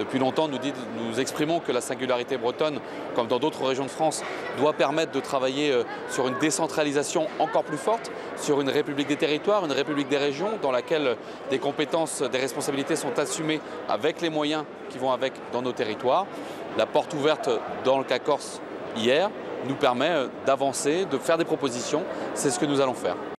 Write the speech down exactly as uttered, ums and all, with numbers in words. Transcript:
Depuis longtemps, nous, dit, nous exprimons que la singularité bretonne, comme dans d'autres régions de France, doit permettre de travailler sur une décentralisation encore plus forte, sur une république des territoires, une république des régions, dans laquelle des compétences, des responsabilités sont assumées avec les moyens qui vont avec dans nos territoires. La porte ouverte dans le cas corse hier nous permet d'avancer, de faire des propositions. C'est ce que nous allons faire.